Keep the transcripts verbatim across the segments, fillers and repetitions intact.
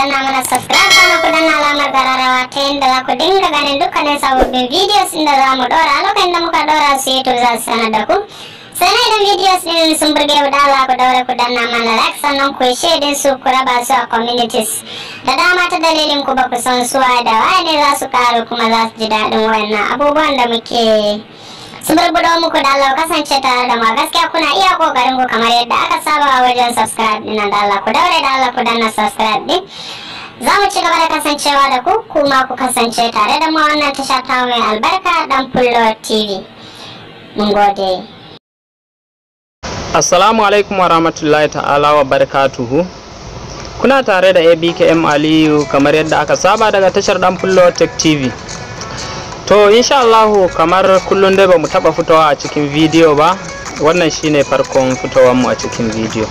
danna mana subscribe kana ku danna alamar kararrawa ta yadda za ku dinga ganin dukkanin sababbin videos inda za mu dora lokacin da muka dora su YouTube za su sanar da ku. Sannan idan videos din sun burge ku da Allah ku daure ku danna mana like sannan ku share din su ku raba su a communities da dama ta dalilin ku ba ku san su da waye ne za su karu kuma za su ji daɗin wannan abubuwan da muke sun burbudo muku da Allah kasance tare da mu gaskiya kuna iya kokarin ku kamar yadda aka saba a wajen subscribe din da Allah ku daure da Allah ku danna subscribe din. Za mu ci gaba da kasancewa da ku kuma ku kasance tare da mu wannan tasha ta mai albarka dan Fullo T V. Mun gode. Assalamu alaikum wa rahmatullahi ta'ala wa barakatuhu. Kuna tare da A B K M Aliyu kamar yadda aka saba daga tashar dan Fullo Tech T V. To insha Allah kamar kullun dai bamu taba fitowa a cikin video ba, wannan shine farkon fitowar mu a cikin video.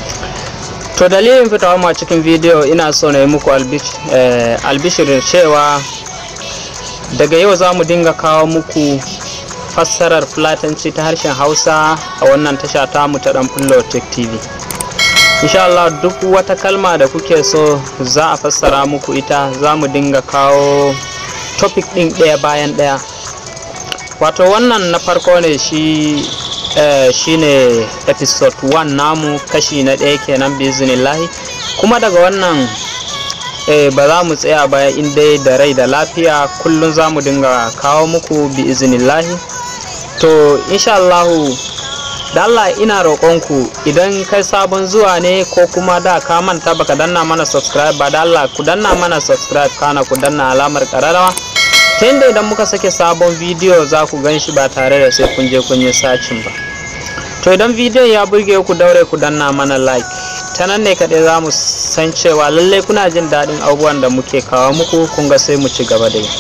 To dalilin fitowar mu a cikin video ina so na yi muku albishirin cewa daga yau za mu dinga kawo muku fassarar fulatanci ta harshen Hausa a wannan tasha ta mu ta dan Fullo Tech T V. Insha Allah duk wata kalma da kuke so za a fassara muku ita, za mu dinga kawo topic din daya bayan daya. Wato wannan na farko ne shi eh, shine episode one namu, kashi na daya kenan biznillahi. Kuma daga wannan eh, ba za mu tsaya ba in dai da rai da lafiya, kullun za mu dinga kawo muku biznillahi. To insha Allah da Allah ina roƙonku idan kai sabon zuwa ne ko kuma da ka manta baka danna mana subscribe ba, da Allah ku danna mana subscribe kana ku danna alamar kararrawa ta yadda idan muka sake sabon bidiyo za ku gan shi ba tare da sai kun je kun yi sacin ba. To idan bidiyon ya burge ku daure ku danna mana like, ta nan ne kaɗai za mu san cewa lallai kuna jin daɗin abubuwan da muke kawo muku, kun ga sai mu ci gaba da yi.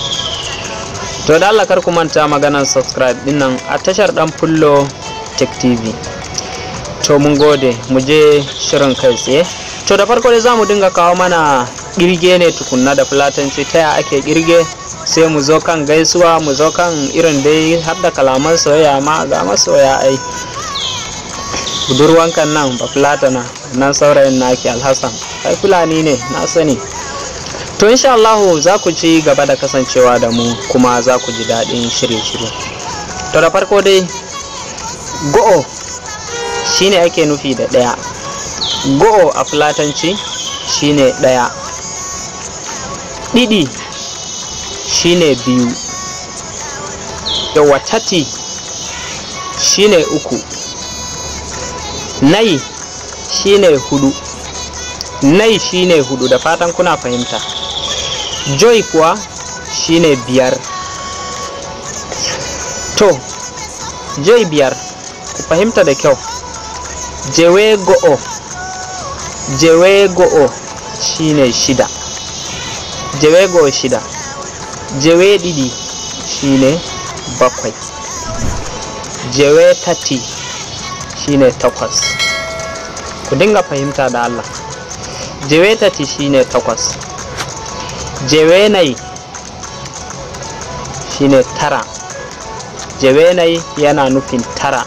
To da Allah kar ku manta maganan subscribe dinnan a tashar dan Fullo Tech T V. To mun gode, mu je shirin kai tsaye. To da farko dai zamu dinga kawo mana kirge ne tukunna da fulatanci, ta ya ake kirge, sai mu zo kan gaisuwa, mu zo kan irin dai har da kalaman soyayya ma ga masoya ai. Budurwankan nan ba fulatana nan saurayin naki Alhassan ai fulani ne na sani. To insha Allah za ku ci gaba da kasancewa da mu kuma za ku ji daɗin shirye-shirye. To da farko dai go'o shine ake nufi da ɗaya. Go'o a fulatanci shine ɗaya. Ɗiɗi shine biyu. Yawa tati shine uku. Nai shine hudu. Nai shine hudu, da fatan kuna fahimta. Joy kuwa shine biyar. To joy biyar, ku fahimta da kyau. Jewe go'o jewe go'o shine shida. Jewe go'o shida. Jewe didi shine bakwai. Jewe tati shine takwas. Ku dinga fahimta da Allah. Jewe tati shine takwas. Jewe nai shine tara. Jewe nai yana nufin tara.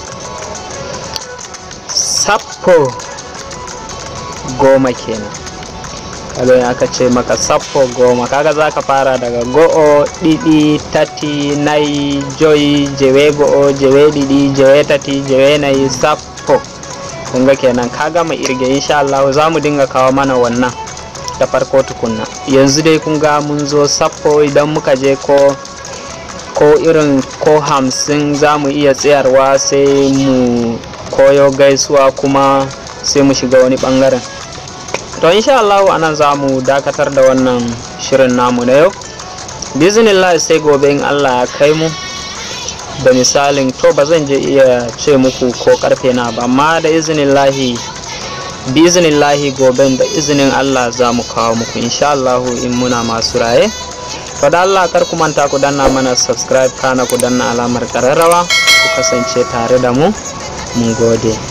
Sappo goma kenan. Kaga aka ce maka sappo goma, kaga zaka fara daga go'o, didi, tati, nai, joy, jewe go'o, jewe didi, jewe tati, jewe nai, sappo. Kunga kenan ka gama irge. Insha Allah za mu dinga kawo mana wannan da farko tukunna. Yanzu dai kun ga mun zo sappo, idan muka je ko ko irin ko hamsin za mu iya tsayarwa sai mu koyo gaisuwa kuma sai mu shiga wani bangaren. To insha Allah anan za mu dakatar da wannan shirin namu na yau. Bismillah sai gobe in Allah ya kai mu da misalin, to ba zan je iya ce muku ko karfe na ba, amma da iznillahi bi iznillahi gobe da izinin Allah za mu kawo muku insha Allah in muna masu raye. To da Allah kar ku manta ku danna mana subscribe kana ku danna alamar kararrawa, ku kasance tare da mu. Mun gode.